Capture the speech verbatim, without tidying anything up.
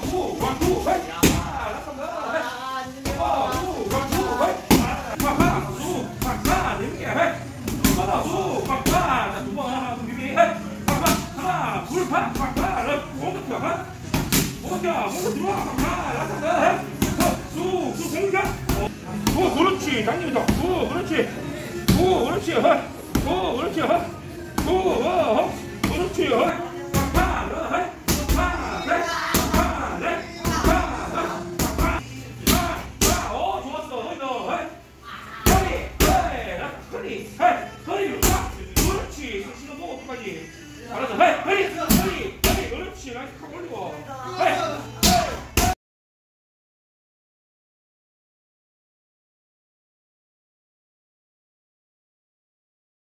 후, 원, 투, 헤이. 아, 나간다. 헤이. 어, 후, 원, 투, 헤이. 팍팍, 후, 팍팍. 네 개, 헤이. 받아, 후, 팍팍. 자, 두 번, 하나, 둘, 헤이. 팍팍, 하나, 둘, 팍, 팍팍. 공격 들어가. 공격, 공격 들어와. 팍팍. 나간다. 헤이. 후, 후, 공격. 후, 그렇지. 당기면 더. 후, 그렇지. 후, 그렇지. 헤이. 후, 그렇지. 헤이. 후, 어, 그렇지. 헤이. 그렇지. 허리, 허리, 허리, 그렇지. 나 탁 올리고.